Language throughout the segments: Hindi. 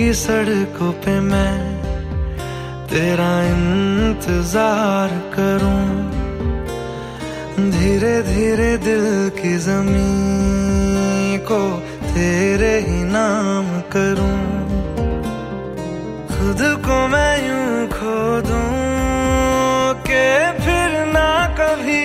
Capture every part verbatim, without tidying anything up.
सड़कों पे मैं तेरा इंतजार करूं, धीरे धीरे दिल की ज़मीं को तेरे ही नाम करूं। खुद को मैं यूं खो दूं कि फिर ना कभी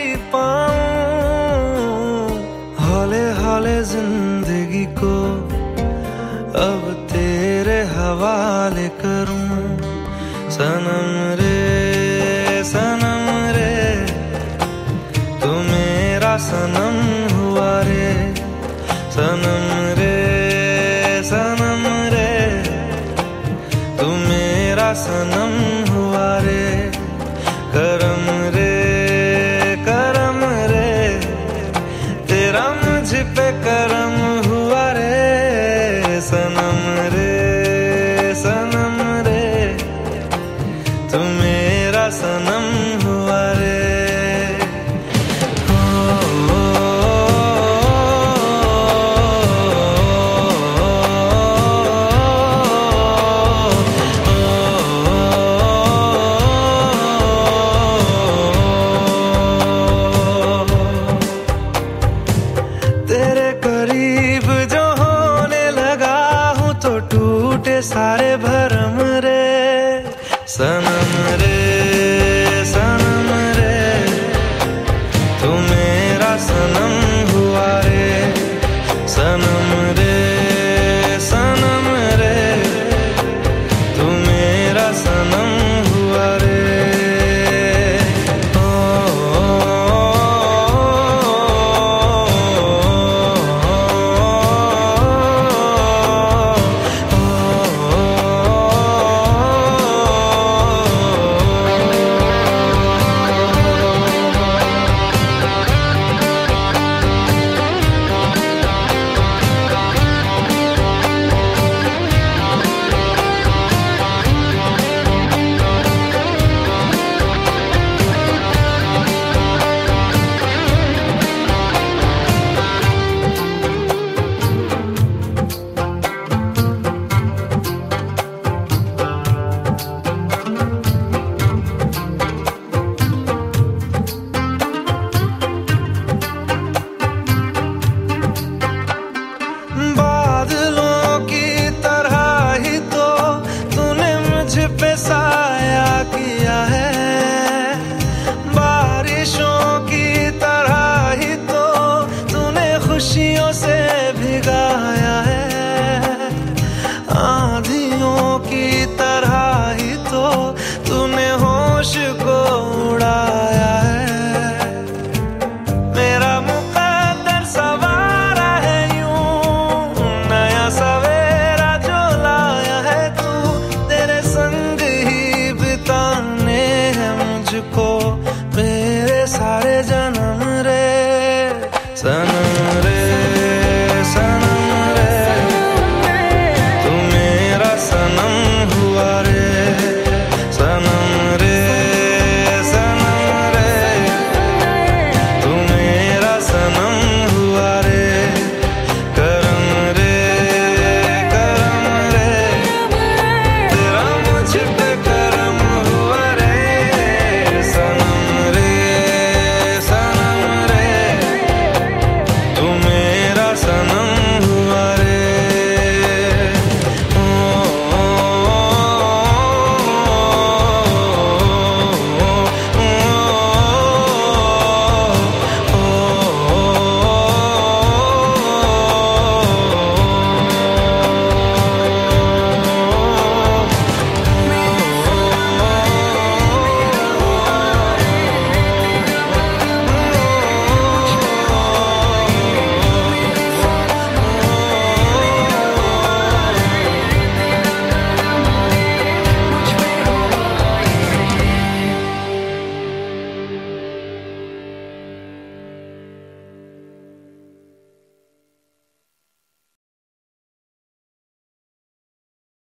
पाऊं, हौले हौले जिंदगी को अब तेरे हवाले करूं। सनम रे सनम रे तू मेरा सनम हुआ रे, सनम रे सनम रे तू मेरा सनम हुआ रे। करम रे करम रे तेरा मुझ पे करम हुआ रे, सनम रे सनम रे तू मेरा सनम हुआ रे। तेरे करीब जो होने लगा हूँ तो टूटे सारे भरम रे, सनम रे सनम रे तू मेरा सनम हुआ रे, सनम रे सनम रे तू मेरा सनम हुआ रे। ओ, ओ, पे साया किया है, बारिशों की तरह ही तो तूने खुशियों से भिगाया है, आंधियों की तरह ही तो तूने होश को उड़ाया है। मेरा मुकद्दर सवारा है यूं नया सवेरा जो लाया है तू, तेरे संग ही बिताने हैं मुझको